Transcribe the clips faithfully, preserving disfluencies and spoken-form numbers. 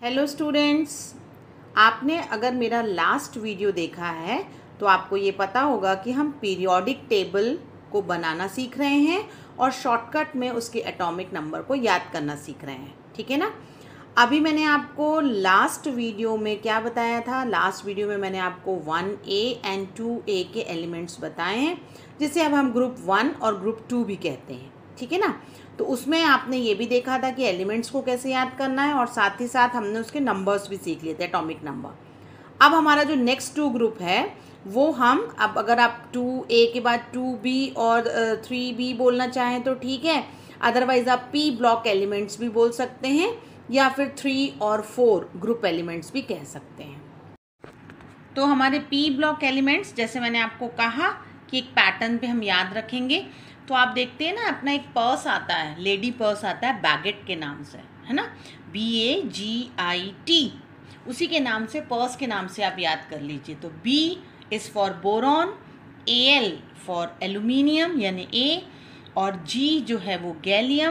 Hello students, आपने अगर मेरा लास्ट वीडियो देखा है तो आपको ये पता होगा कि हम पीरियोडिक टेबल को बनाना सीख रहे हैं और शॉर्टकट में उसके एटॉमिक नंबर को याद करना सीख रहे हैं। ठीक है ना। अभी मैंने आपको लास्ट वीडियो में क्या बताया था? लास्ट वीडियो में मैंने आपको one A and two A के एलिमेंट्स बताए हैं, जिसे अब हम ग्रुप वन और ग्रुप टू भी कहते हैं। ठीक है ना। तो उसमें आपने ये भी देखा था कि एलिमेंट्स को कैसे याद करना है और साथ ही साथ हमने उसके नंबर्स भी सीख लिए थे, एटॉमिक नंबर। अब हमारा जो नेक्स्ट टू ग्रुप है वो हम अब अगर आप टू ए के बाद टू बी और थ्री बी बोलना चाहें तो ठीक है, अदरवाइज आप पी ब्लॉक एलिमेंट्स भी बोल सकते हैं या फिर थ्री और फोर ग्रुप एलिमेंट्स भी कह सकते हैं। तो हमारे पी ब्लॉक एलिमेंट्स, जैसे मैंने आपको कहा कि एक पैटर्न पे हम याद रखेंगे। तो आप देखते हैं ना, अपना एक पर्स आता है, लेडी पर्स आता है बैगेट के नाम से, है ना, B A ji I T, उसी के नाम से, पर्स के नाम से आप याद कर लीजिए। तो B is for boron, A L for aluminium यानी ए, और जी जो है वो गैलियम,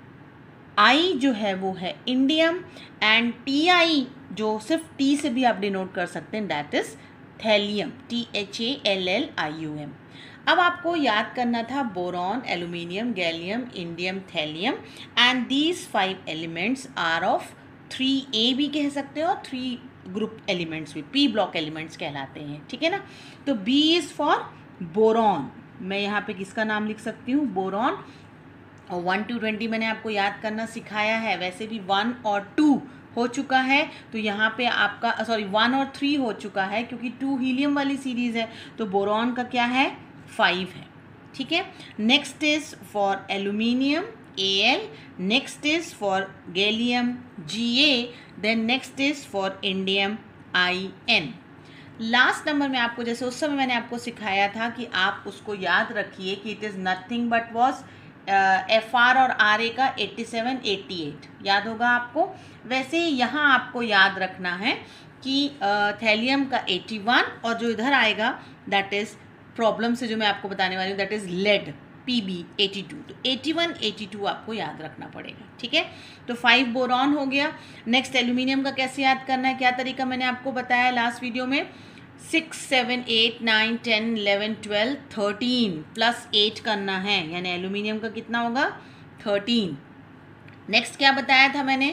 आई जो है वो है इंडियम, एंड टी आई जो सिर्फ टी से भी आप डिनोट कर सकते हैं, that is thallium, T H A L L I U M. अब आपको याद करना था boron, aluminium, gallium, indium, thallium, and these five elements are of three A भी कह सकते हो और थ्री ग्रुप एलिमेंट्स भी, पी ब्लॉक एलिमेंट्स कहलाते हैं। ठीक है ना। तो बी इज़ फॉर बोरॉन, मैं यहाँ पे किसका नाम लिख सकती हूँ, बोरॉन। और वन टू ट्वेंटी मैंने आपको याद करना सिखाया है, वैसे भी वन और टू हो चुका है, तो यहाँ पे आपका सॉरी वन और थ्री हो चुका है, क्योंकि टू हीलियम वाली सीरीज़ है, तो बोरॉन का क्या है, फाइव है। ठीक है। Next is for aluminium, A L, next is for gallium, G A, then next is for indium, I N. Last number में आपको, जैसे उस समय मैंने आपको सिखाया था कि आप उसको याद रखिए कि it is nothing but was F R और आर ए का एट्टी सेवन एट्टी एट, याद होगा आपको। वैसे ही यहाँ आपको याद रखना है कि थैलियम uh, का एटी वन, और जो इधर आएगा दैट इज़ प्रॉब्लम से जो मैं आपको बताने वाली हूँ, that is lead, P B eighty two. तो एटी वन एटी टू आपको याद रखना पड़ेगा। ठीक है। तो फाइव बोरॉन हो गया। नेक्स्ट एल्यूमिनियम का कैसे याद करना है, क्या तरीका मैंने आपको बताया लास्ट वीडियो में, six seven eight nine ten eleven twelve thirteen plus eight करना है, यानी एल्यूमिनियम का कितना होगा, थर्टीन। नेक्स्ट क्या बताया था मैंने,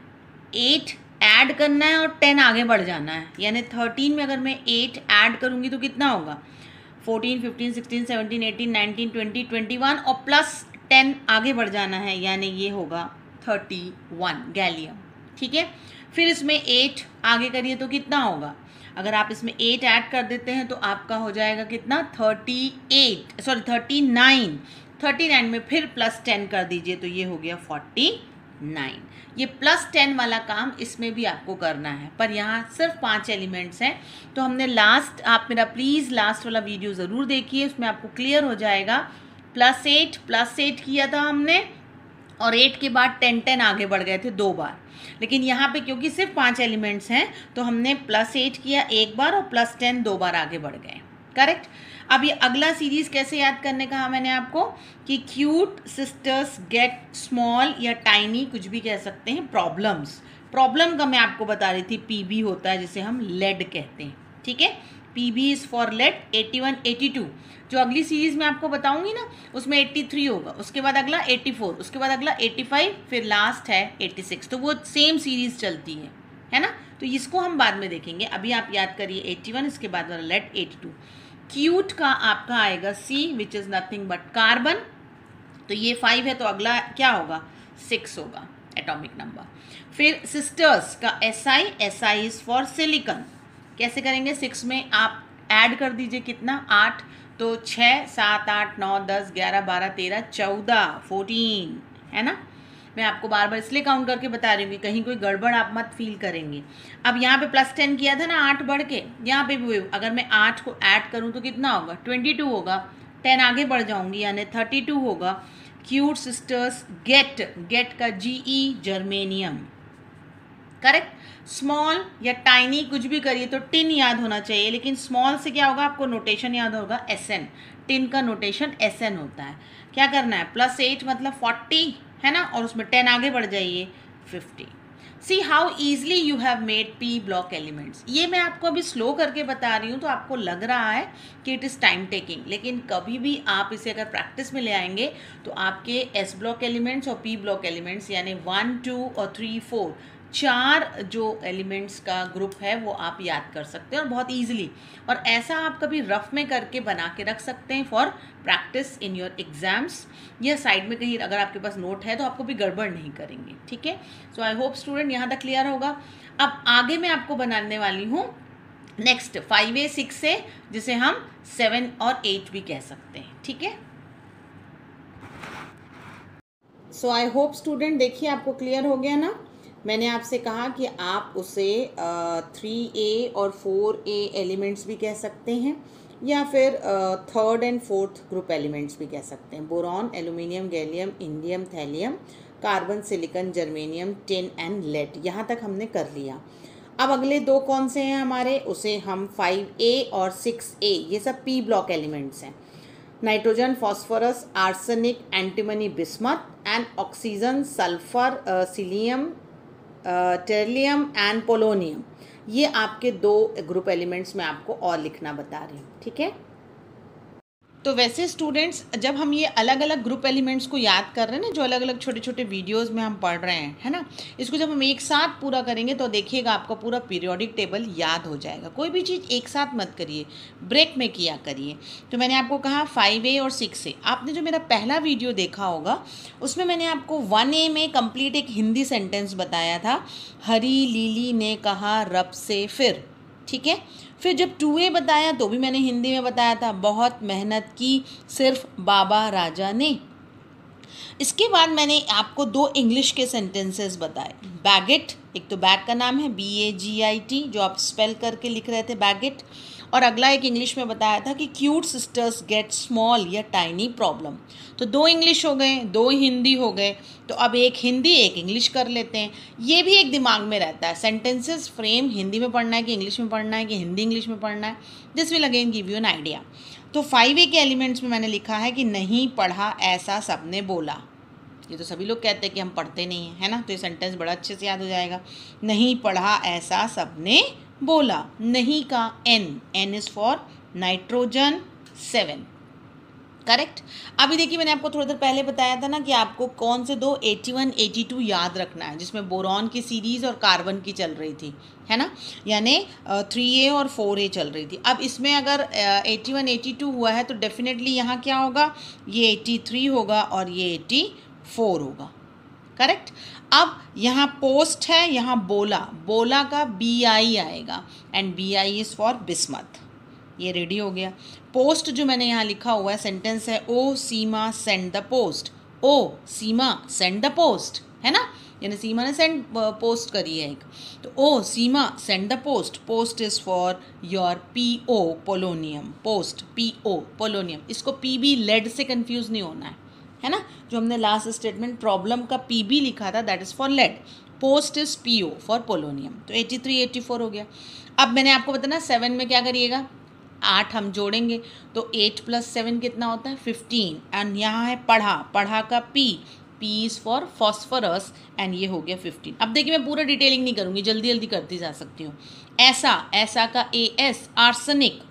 एट ऐड करना है और टेन आगे बढ़ जाना है, यानी थर्टीन में अगर मैं एट ऐड करूँगी तो कितना होगा, fourteen fifteen sixteen seventeen eighteen nineteen twenty twenty one, और प्लस टेन आगे बढ़ जाना है, यानी ये होगा थर्टी वन गैलियम। ठीक है। फिर इसमें एट आगे करिए तो कितना होगा, अगर आप इसमें एट ऐड कर देते हैं तो आपका हो जाएगा कितना, thirty eight sorry thirty nine, thirty nine में फिर प्लस टेन कर दीजिए तो ये हो गया फोर्टी नाइन। ये प्लस टेन वाला काम इसमें भी आपको करना है, पर यहाँ सिर्फ पांच एलिमेंट्स हैं। तो हमने लास्ट, आप मेरा प्लीज़ लास्ट वाला वीडियो ज़रूर देखिए, उसमें आपको क्लियर हो जाएगा। प्लस एट प्लस एट किया था हमने, और एट के बाद टेन टेन आगे बढ़ गए थे दो बार, लेकिन यहाँ पे क्योंकि सिर्फ पांच एलिमेंट्स हैं तो हमने प्लस एट किया एक बार और प्लस टेन दो बार आगे बढ़ गए। करेक्ट। अब ये अगला सीरीज कैसे याद करने कहा मैंने आपको, कि क्यूट सिस्टर्स गेट स्मॉल या टाइनी, कुछ भी कह सकते हैं, प्रॉब्लम्स। प्रॉब्लम का मैं आपको बता रही थी, पीबी होता है जिसे हम लेड कहते हैं। ठीक है। P B is for lead, eighty one eighty two. जो अगली सीरीज में आपको बताऊंगी ना, उसमें एटी थ्री होगा, उसके बाद अगला एटी फोर, उसके बाद अगला एटी फाइव, फिर लास्ट है एटी सिक्स। तो वो सेम सीरीज चलती है, है ना। तो इसको हम बाद में देखेंगे, अभी आप याद करिए एटी वन, इसके बाद वाला लेड एटी टू। क्यूट का आपका आएगा C, which is nothing but carbon. तो ये फाइव है तो अगला क्या होगा, सिक्स होगा एटॉमिक नंबर। फिर सिस्टर्स का S I, S I is for silicon. कैसे करेंगे, सिक्स में आप ऐड कर दीजिए कितना, आठ, तो छः सात आठ नौ दस ग्यारह बारह तेरह चौदह फोर्टीन, है ना। मैं आपको बार बार इसलिए काउंट करके बता रही हूँ कि कहीं कोई गड़बड़ आप मत फील करेंगे। अब यहाँ पे प्लस टेन किया था ना, आठ बढ़ के, यहाँ पे भी अगर मैं आठ को ऐड करूँ तो कितना होगा, ट्वेंटी टू होगा, टेन आगे बढ़ जाऊँगी यानी थर्टी टू होगा। क्यूट सिस्टर्स गेट, गेट का G E, germanium. Correct. Small या टाइनी कुछ भी करिए तो टिन याद होना चाहिए, लेकिन स्मॉल से क्या होगा, आपको नोटेशन याद होगा, एस एन। टिन का नोटेशन एस एन होता है। क्या करना है, प्लस एट मतलब फोर्टी, है ना, और उसमें टेन आगे बढ़ जाइए, fifty. See how easily you have made P block elements. ये मैं आपको अभी स्लो करके बता रही हूँ तो आपको लग रहा है कि इट इज़ टाइम टेकिंग, लेकिन कभी भी आप इसे अगर प्रैक्टिस में ले आएंगे तो आपके एस ब्लॉक एलिमेंट्स और पी ब्लॉक एलिमेंट्स यानी वन टू और थ्री फोर चार जो एलिमेंट्स का ग्रुप है वो आप याद कर सकते हैं और बहुत ईजिली। और ऐसा आप कभी रफ में करके बना के रख सकते हैं for practice in your exams, या साइड में कहीं अगर आपके पास नोट है तो आपको भी गड़बड़ नहीं करेंगे। ठीक है, सो आई होप स्टूडेंट यहाँ तक क्लियर होगा। अब आगे मैं आपको बनाने वाली हूँ नेक्स्ट फाइव ए सिक्स से, जिसे हम सेवन और एट भी कह सकते हैं। ठीक है, सो आई होप स्टूडेंट देखिए आपको क्लियर हो गया ना। मैंने आपसे कहा कि आप उसे थ्री ए और फोर ए एलिमेंट्स भी कह सकते हैं, या फिर third and fourth group elements भी कह सकते हैं। Boron, aluminium, gallium, indium, thallium, carbon, silicon, germanium, tin and lead. यहाँ तक हमने कर लिया। अब अगले दो कौन से हैं हमारे, उसे हम फाइव ए और सिक्स ए, ये सब पी ब्लॉक एलिमेंट्स हैं। Nitrogen, phosphorus, arsenic, antimony, bismuth and oxygen, sulphur, selenium, tellurium and polonium. ये आपके दो ग्रुप एलिमेंट्स में आपको और लिखना बता रही हूँ। ठीक है, तो वैसे स्टूडेंट्स जब हम ये अलग अलग ग्रुप एलिमेंट्स को याद कर रहे हैं ना, जो अलग अलग छोटे छोटे वीडियोस में हम पढ़ रहे हैं, है ना, इसको जब हम एक साथ पूरा करेंगे तो देखिएगा आपका पूरा पीरियोडिक टेबल याद हो जाएगा। कोई भी चीज़ एक साथ मत करिए, ब्रेक में किया करिए। तो मैंने आपको कहा फाइव ए और सिक्स ए। आपने जो मेरा पहला वीडियो देखा होगा उसमें मैंने आपको वन ए में कंप्लीट एक हिंदी सेंटेंस बताया था, हरी लीली ने कहा रब से फिर। ठीक है, फिर जब टू ए बताया तो भी मैंने हिंदी में बताया था, बहुत मेहनत की सिर्फ बाबा राजा ने। इसके बाद मैंने आपको दो इंग्लिश के सेंटेंसेस बताए। बैगेट, एक तो बैग का नाम है B A ji I T, जो आप स्पेल करके लिख रहे थे बैगेट, और अगला एक इंग्लिश में बताया था कि क्यूट सिस्टर्स गेट स्मॉल या टाइनी प्रॉब्लम। तो दो इंग्लिश हो गए, दो हिंदी हो गए, तो अब एक हिंदी एक इंग्लिश कर लेते हैं। ये भी एक दिमाग में रहता है, सेंटेंसेस फ्रेम हिंदी में पढ़ना है कि इंग्लिश में पढ़ना है कि हिंदी इंग्लिश में पढ़ना है, this will again give you an idea. तो फाइव ए के एलिमेंट्स में मैंने लिखा है कि नहीं पढ़ा ऐसा सबने बोला। ये तो सभी लोग कहते हैं कि हम पढ़ते नहीं हैं, है ना, तो ये सेंटेंस बड़ा अच्छे से याद हो जाएगा। नहीं पढ़ा ऐसा सबने बोला। नहीं का N, N is for nitrogen, seven. Correct. अभी देखिए मैंने आपको थोड़ी देर पहले बताया था ना कि आपको कौन से दो एटी वन एटी टू याद रखना है, जिसमें बोरॉन की सीरीज और कार्बन की चल रही थी, है ना, यानी थ्री ए और फोर ए चल रही थी। अब इसमें अगर एटी वन एटी टू हुआ है तो डेफिनेटली यहाँ क्या होगा, ये एटी थ्री होगा और ये एटी फोर होगा। करेक्ट। अब यहाँ पोस्ट है, यहाँ बोला, बोला का बी आई आएगा and B I is for bismuth. ये रेडी हो गया। पोस्ट जो मैंने यहाँ लिखा हुआ है सेंटेंस है, O Seema send the post. O Seema send the post, है ना, यानी सीमा ने सेंड पोस्ट करी है एक, तो ओ Seema send the post. Post is for your P O polonium, post P O polonium. इसको पी बी लेड से कंफ्यूज नहीं होना है, है ना, जो हमने लास्ट स्टेटमेंट प्रॉब्लम का पी बी लिखा था that is for lead, post is P O for polonium. तो एटी थ्री एटी फोर हो गया। अब मैंने आपको बताना सेवन में क्या करिएगा, आठ हम जोड़ेंगे तो एट प्लस सेवन कितना होता है, फिफ्टीन। एंड यहाँ है पढ़ा, पढ़ा का P, P is for phosphorus and ये हो गया फिफ्टीन। अब देखिए मैं पूरा डिटेलिंग नहीं करूँगी, जल्दी जल्दी करती जा सकती हूँ। ऐसा, ऐसा का A S, arsenic,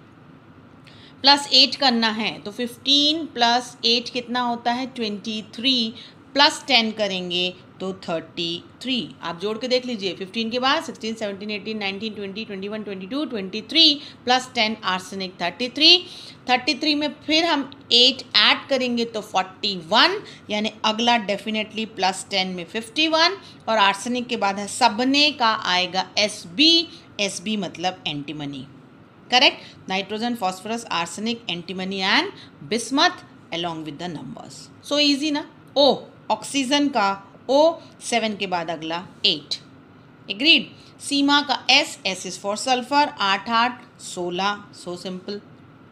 plus eight करना है तो फिफ्टीन प्लस एट कितना होता है, ट्वेंटी थ्री, प्लस टेन करेंगे तो थर्टी थ्री। आप जोड़ के देख लीजिए, फिफ्टीन के बाद sixteen seventeen eighteen nineteen twenty twenty one twenty two twenty three plus ten arsenic thirty three. Thirty three में फिर हम एट ऐड करेंगे तो फोर्टी वन, यानी अगला डेफिनेटली प्लस टेन में फिफ्टी वन, और आर्सेनिक के बाद है सबने का आएगा एस बी, एस बी मतलब antimony. Correct. Nitrogen, phosphorus, arsenic, antimony and bismuth along with the numbers. So easy ना। O ऑक्सीजन का O, सेवन के बाद अगला एट। एग्रीड। सीमा का S, S is for sulphur, आठ आठ सोलह, सो सिंपल।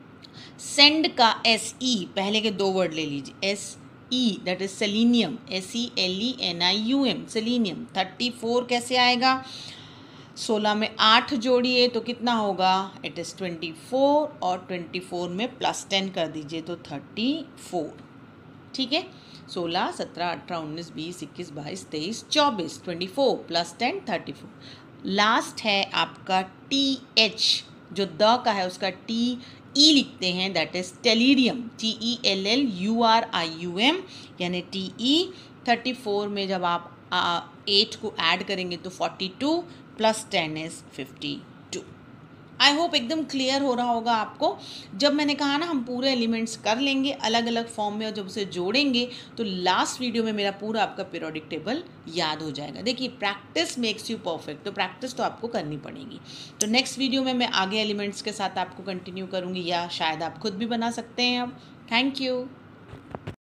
सेंड का S E, पहले के दो वर्ड ले लीजिए, S E that is selenium, S E L E N I U M, selenium. Thirty four कैसे आएगा, सोलह में आठ जोड़िए तो कितना होगा, इट इज़ ट्वेंटी फोर, और ट्वेंटी फोर में प्लस टेन कर दीजिए तो थर्टी फोर। ठीक है। सोलह सत्रह अठारह उन्नीस बीस इक्कीस बाईस तेईस चौबीस twenty four plus ten thirty four. Last है आपका टी एच, जो द का है उसका टी ई लिखते हैं, that is tellurium, T E L L U R I U M, यानी टी ई। थर्टी फोर में जब आप एट को ऐड करेंगे तो forty two plus ten is fifty two. I hope एकदम क्लियर हो रहा होगा आपको। जब मैंने कहा ना हम पूरे एलिमेंट्स कर लेंगे अलग अलग फॉर्म में, और जब उसे जोड़ेंगे तो लास्ट वीडियो में मेरा पूरा आपका पीरियोडिक टेबल याद हो जाएगा। देखिए प्रैक्टिस मेक्स यू परफेक्ट, तो प्रैक्टिस तो आपको करनी पड़ेगी। तो नेक्स्ट वीडियो में मैं आगे एलिमेंट्स के साथ आपको कंटिन्यू करूँगी, या शायद आप खुद भी बना सकते हैं अब। Thank you.